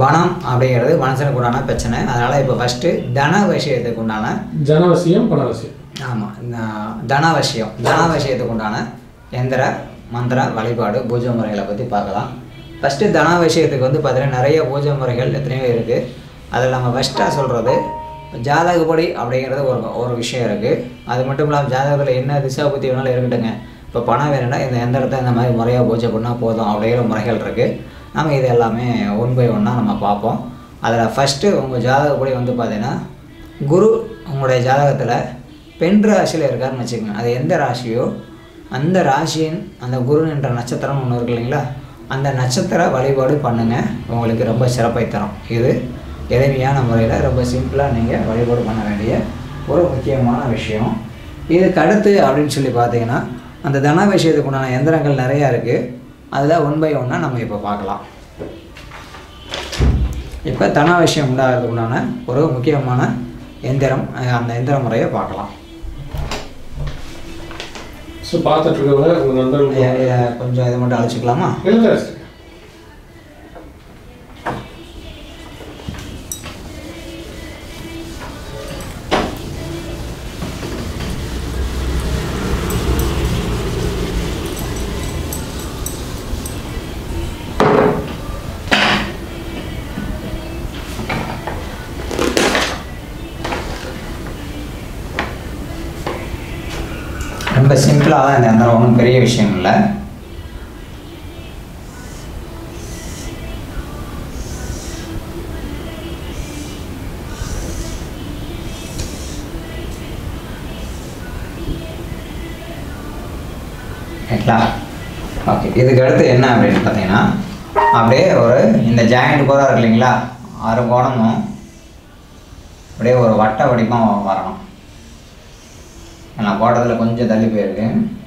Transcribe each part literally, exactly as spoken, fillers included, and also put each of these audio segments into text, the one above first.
பணம் அப்படிங்கிறது மனுஷனுக்கு உண்டான பிரச்சனை. அதனால் இப்போ ஃபஸ்ட்டு தனவசியத்துக்கு உண்டான ஜனவசியம் பணவசியம். ஆமாம், தனவசியம் தனவசியத்துக்கு உண்டான எந்திர மந்திர வழிபாடு பூஜை முறைகளை பற்றி பார்க்கலாம். ஃபஸ்ட்டு தனவசியத்துக்கு வந்து பார்த்திங்கன்னா நிறைய பூஜை முறைகள் எத்தனையோ இருக்குது. அதில் நம்ம ஃபஸ்ட்டாக சொல்கிறது ஜாதகப்படி அப்படிங்கிறது ஒரு ஒரு விஷயம் இருக்குது. அது மட்டும் இல்லாமல் ஜாதகத்தில் என்ன திசா புத்தி வேணாலும் இருக்கட்டுங்க. இப்போ பணம் வேணும்னா இந்த எந்திரத்தை இந்த மாதிரி முறையாக பூஜை பண்ணால் போதும் அப்படிங்கிற முறைகள் இருக்குது. நம்ம இது எல்லாமே ஒன் பை ஒன்னாக நம்ம பார்ப்போம். அதில் ஃபஸ்ட்டு உங்கள் ஜாதகப்படி வந்து பார்த்திங்கன்னா குரு உங்களுடைய ஜாதகத்தில் பெண் ராசியில் இருக்காருன்னு வச்சுக்கோங்க. அது எந்த ராசியோ அந்த ராசியின் அந்த குரு என்ற நட்சத்திரம் ஒன்று இருக்கு இல்லைங்களா, அந்த நட்சத்திர வழிபாடு பண்ணுங்கள், உங்களுக்கு ரொம்ப சிறப்பை தரும். இது எளிமையான முறையில் ரொம்ப சிம்பிளாக நீங்கள் வழிபாடு பண்ண வேண்டிய ஒரு முக்கியமான விஷயம். இதுக்கு அடுத்து அப்படின்னு சொல்லி பார்த்தீங்கன்னா அந்த தன விஷயத்துக்கு உண்டான எந்திரங்கள் நிறையா இருக்குது. அதில் ஒன் பை ஒன்னாக நம்ம இப்போ பார்க்கலாம். இப்போ தன விஷயம் உண்டாகிறதுக்கு உண்டான ஒரு முக்கியமான எந்திரம், அந்த எந்திர முறையை பார்க்கலாம். ஸோ பார்த்துட்டு இருக்கவங்க உங்கள் நண்பர்கள் கொஞ்சம் இதை மட்டும் அழைச்சிக்கலாமா? இல்லை, ரொம்ப சிம்பிளாக தான் இந்த எந்திரம், ஒன்றும் பெரிய விஷயம் இல்லை. ரைட்லா? ஓகே, இதுக்கு அடுத்து என்ன அப்படின்னு பார்த்தீங்கன்னா அப்படியே ஒரு இந்த ஜாயிண்ட் போகிறா இருக்கு இல்லைங்களா, ஆறு கோணமும் அப்படியே ஒரு வட்ட வடிவமாக வரணும். நான் போட்டதில் கொஞ்சம் தள்ளி போயிருக்கு.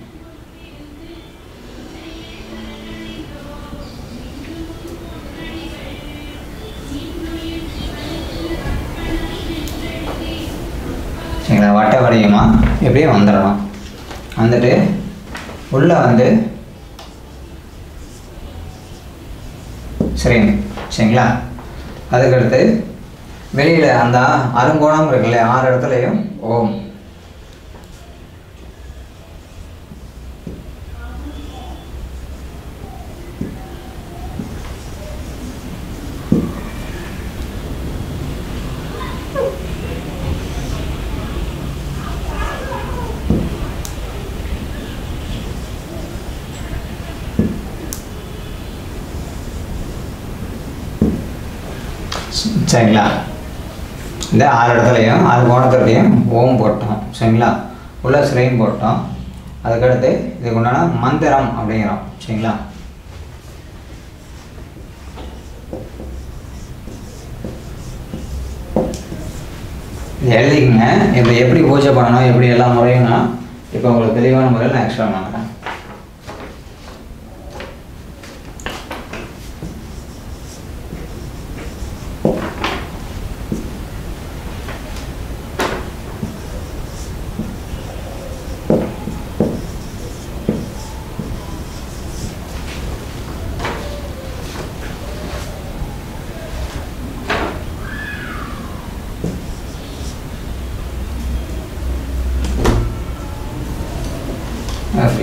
சரிங்களா? வட்ட வடிவமாக எப்படியே வந்துடணும். வந்துட்டு உள்ளே வந்து சரிங்க சரிங்களா. அதுக்கடுத்து வெளியில் அந்த அருங்கோணம் இருக்குல்ல, ஆறு இடத்துலையும் ஓம். சரிங்களா? இந்த ஆறு இடத்துலையும் ஆறு கோணத்துலையும் ஓம் போட்டோம். சரிங்களா? உள்ள ஸ்ரீம் போட்டோம். அதுக்கடுத்து இதுக்கு உண்டான மந்திரம் அப்படிங்கிறோம். சரிங்களா? இது எழுதிக்கங்க. இப்போ எப்படி பூஜை பண்ணணும், எப்படி எல்லா முறையும்னா இப்போ உங்களுக்கு தெளிவான முறையில் நான் எக்ஸ்பிளைன் பண்ணுறேன். அப்படி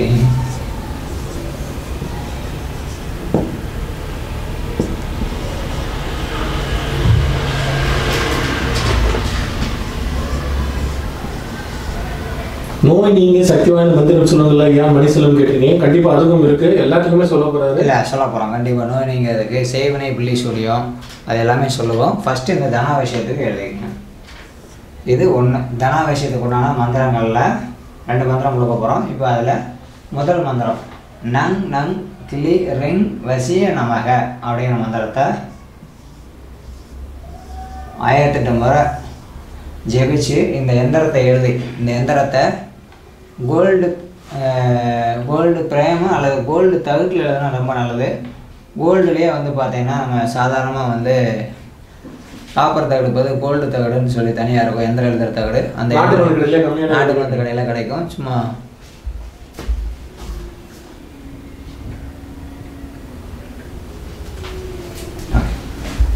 நோய் நீங்க சக்தி வாய்ந்த மந்திரம் சொன்னதில்ல, ஏன் மணி செல்வம் கேட்டீங்க. கண்டிப்பா அதுவும் இருக்கு, எல்லாத்துக்குமே சொல்ல போறாரு. இல்லை சொல்ல போகிறோம் கண்டிப்பாக. நோய் நீங்கள் அதுக்கு செய்வனை புள்ளி சொல்லியும் அது எல்லாமே சொல்லுவோம். ஃபஸ்ட்டு இந்த தனா விஷயத்துக்கு எழுதிக்கங்க. இது ஒன்று தனா விஷயத்துக்கு உண்டான மந்திரங்களில் ரெண்டு மந்திரம் கொடுக்க போகிறோம். இப்போ அதில் முதல் மந்திரம் நங் நங் கிளி ரிங் வசிய நமக அப்படிங்கிற மந்திரத்தை ஆயிரத்தெட்டு முறை ஜெபிச்சு இந்த எந்திரத்தை எழுதி இந்த எந்திரத்தை கோல்டு கோல்டு பிரேமம் அல்லது கோல்டு தகுட்டில் எழுதுனா ரொம்ப நல்லது. கோல்டுலேயே வந்து பார்த்திங்கன்னா நம்ம சாதாரணமாக வந்து காப்பர் தகடு போது கோல்டு தகடுன்னு சொல்லி தனியாக இருக்கும் எந்திரம் எழுதுகிற தகடு. அந்த நாட்டு மருந்து கடையில் கிடைக்கும். சும்மா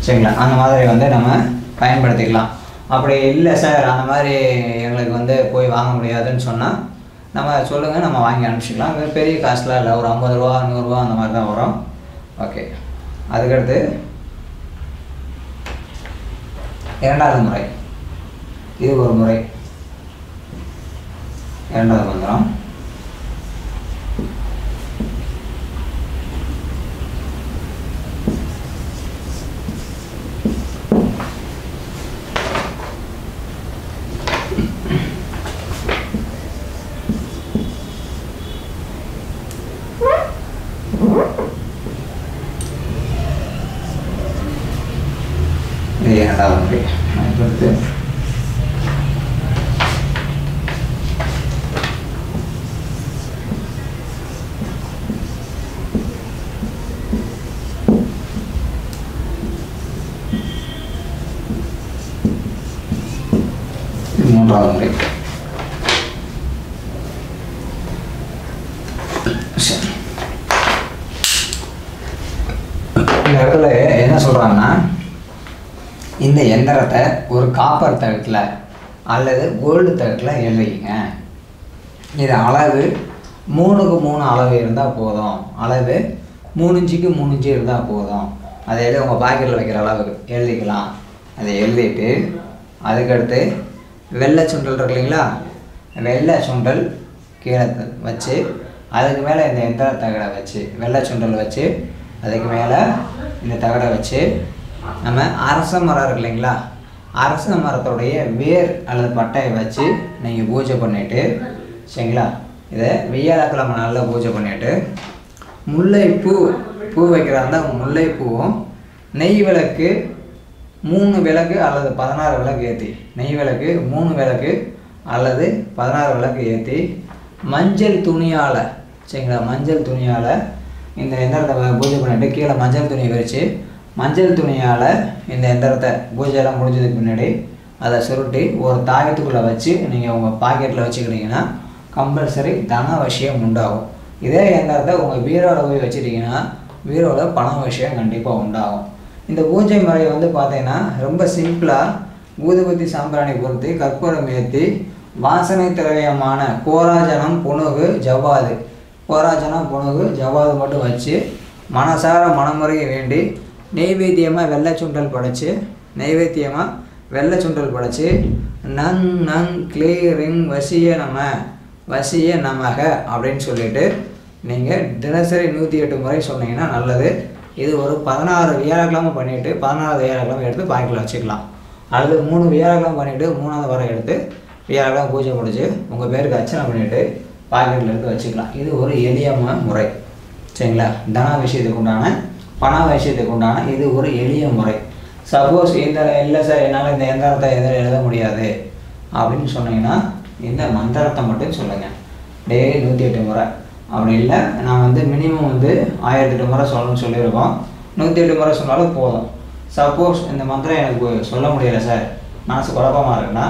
சரிங்களா. அந்த மாதிரி வந்து நம்ம பயன்படுத்திக்கலாம். அப்படி இல்லை சார் அந்த மாதிரி எங்களுக்கு வந்து போய் வாங்க முடியாதுன்னு சொன்னால் நம்ம சொல்லுங்கள், நம்ம வாங்கி அனுப்பிச்சிக்கலாம். பெரிய காஸ்ட்லாம் இல்லை, ஒரு ஐம்பது ரூபா நூறுரூவா அந்த மாதிரி தான் வரும். ஓகே. அதுக்கடுத்து இரண்டாவது முறை, இது ஒரு முறை. இரண்டாவது மந்திரம் இரண்டாவது முறை. அடுத்து மூன்றாவது முறை. இந்த இடத்துல என்ன சொல்றாங்கன்னா, இந்த எந்திரத்தை ஒரு காப்பர் தகட்டில் அல்லது கோல்டு தகட்டில் எழுதிங்க. இது அளவு மூணுக்கு மூணு அளவு இருந்தால் போதும். அளவு மூணு இன்ச்சுக்கு மூணு இன்ச்சு இருந்தால் போதும். அதை எழுதி உங்கள் பாக்கெட்டில் வைக்கிற அளவுக்கு எழுதிக்கலாம். அதை எழுதிட்டு அதுக்கடுத்து வெள்ளை சுண்டல் இருக்கு இல்லைங்களா, வெள்ளை சுண்டல் கீழே வச்சு அதுக்கு மேலே இந்த எந்திர தகடை வச்சு வெள்ளை சுண்டல் வச்சு அதுக்கு மேலே இந்த தகடை வச்சு நம்ம அரச மரம் இருக்கு இல்லைங்களா, அரச மரத்துடைய வேர் அல்லது பட்டையை வச்சு நீங்கள் பூஜை பண்ணிவிட்டு சரிங்களா. இதை வெய்யாலக்கிழமை நல்லா பூஜை பண்ணிவிட்டு முல்லைப்பூ பூ வைக்கிறாருந்தா முல்லைப்பூவும் நெய் விளக்கு மூணு விளக்கு அல்லது பதினாறு விளக்கு ஏற்றி நெய் விளக்கு மூணு விளக்கு அல்லது பதினாறு விளக்கு ஏற்றி மஞ்சள் துணியால் சரிங்களா, மஞ்சள் துணியால் இந்த எந்திரத்தை பூஜை பண்ணிவிட்டு கீழே மஞ்சள் துணி விரித்து மஞ்சள் துணியால் இந்த எந்திரத்தை பூஜையெல்லாம் முடிஞ்சதுக்கு முன்னாடி அதை சுருட்டி ஒரு தாயத்துக்குள்ளே வச்சு நீங்கள் உங்கள் பாக்கெட்டில் வச்சுக்கிட்டிங்கன்னா கம்பல்சரி தன விஷயம் உண்டாகும். இதே எந்திரத்தை உங்கள் பீரோவில் போய் வச்சுட்டிங்கன்னா பீரோவில் பண விஷயம் கண்டிப்பாக உண்டாகும். இந்த பூஜை முறை வந்து பார்த்தீங்கன்னா ரொம்ப சிம்பிளாக ஊதுபத்தி சாம்பிராணி பொறுத்து கற்பூரம் ஏற்றி வாசனை திரவியமான கோராஜனம் புணுகு ஜவ்வாது கோராஜனம் புணுகு ஜவ்வாது மட்டும் வச்சு மனசார மனமுறையை வேண்டி நெய்வேத்தியமாக வெள்ளை சுண்டல் படைச்சி நெய்வேத்தியமாக வெள்ளை சுண்டல் படைச்சி நங் நங் கிளே ரிங் வசிய நம வசிய நமக அப்படின்னு சொல்லிட்டு நீங்கள் தினசரி நூற்றி எட்டு முறை சொன்னீங்கன்னா நல்லது. இது ஒரு பதினாறு வியாழக்கிழமை பண்ணிவிட்டு பதினாறு வியாழக்கிழமை எடுத்து பாக்கெட்டில் வச்சுக்கலாம். அல்லது மூணு வியாழக்கிழமை பண்ணிவிட்டு மூணாவது வாரம் எடுத்து வியாழக்கிழமை பூஜை முடிச்சு உங்கள் பேருக்கு அர்ச்சனை பண்ணிவிட்டு பாக்கெட்டில் எடுத்து வச்சுக்கலாம். இது ஒரு எளிய முறை சரிங்களா. தன விஷயத்துக்கு உண்டான பண விஷயத்துக்கு உண்டான இது ஒரு எளிய முறை. சப்போஸ் இந்த இல்லை சார் என்னால் இந்த எந்திரத்தை எதில் எழுத முடியாது அப்படின்னு சொன்னீங்கன்னா இந்த மந்திரத்தை மட்டும் சொல்லுங்கள். டெய்லி நூற்றி எட்டு முறை. அப்படி இல்லை நான் வந்து மினிமம் வந்து ஆயிரத்தி எட்டு முறை சொல்லணும்னு சொல்லியிருக்கோம். நூற்றி எட்டு முறை சொன்னாலும் போதும். சப்போஸ் இந்த மந்திரம் எனக்கு சொல்ல முடியலை சார், மனசு குழப்பமாக இருக்குன்னா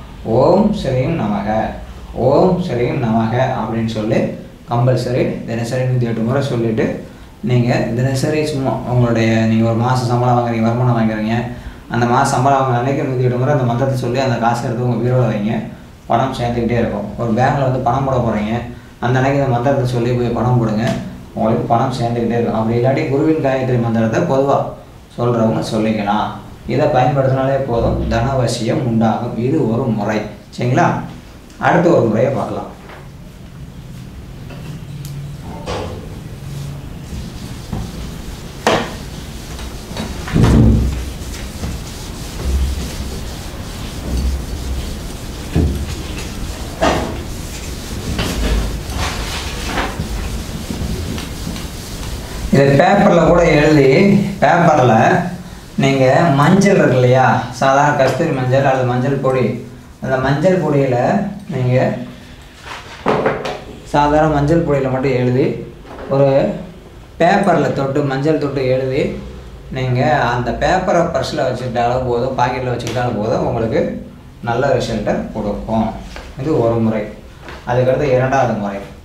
ஓம் ஸ்ரீம் நமக ஓம் ஸ்ரீம் நமக அப்படின்னு சொல்லி கம்பல்சரி தினசரி நூற்றி எட்டு முறை சொல்லிவிட்டு நீங்கள் தினசரி சும்மா உங்களுடைய நீங்கள் ஒரு மாதம் சம்பளம் வாங்குறீங்க, வருமானம் வாங்குறீங்க, அந்த மாதம் சம்பளம் வாங்குற அன்றைக்கி நூற்றி எட்டு முறை அந்த மந்திரத்தை சொல்லி அந்த காசு எடுத்து உங்கள் பீரோவில் வைங்க. பணம் சேர்த்துக்கிட்டே இருக்கும். ஒரு பேங்கில் வந்து பணம் போட போகிறீங்க, அந்த அன்றைக்கி இந்த மந்திரத்தை சொல்லி போய் பணம் போடுங்க, உங்களுக்கு பணம் சேர்ந்துக்கிட்டே இருக்கும். அப்படி இல்லாட்டி குருவின் காயத்ரி மந்திரத்தை பொதுவாக சொல்கிறவங்க சொல்லிக்கலாம். இதை பயன்படுத்தினாலே போதும், தனவசியம் உண்டாகும். இது ஒரு முறை சரிங்களா. அடுத்த ஒரு முறையை பார்க்கலாம். இது பேப்பரில் கூட எழுதி பேப்பரில் நீங்கள் மஞ்சள் இருக்கு இல்லையா, சாதாரண கஸ்தூரி மஞ்சள் அல்லது மஞ்சள் பொடி, அந்த மஞ்சள் பொடியில் நீங்கள் சாதாரண மஞ்சள் பொடியில் மட்டும் எழுதி ஒரு பேப்பரில் தொட்டு மஞ்சள் தொட்டு எழுதி நீங்கள் அந்த பேப்பரை பர்ஸில் வச்சுக்கிட்டாலும் போதும், பாக்கெட்டில் வச்சுக்கிட்டாலும் போதும், உங்களுக்கு நல்ல ரிசல்ட்டை கொடுக்கும். இது ஒரு முறை. அதுக்கடுத்து இரண்டாவது முறை.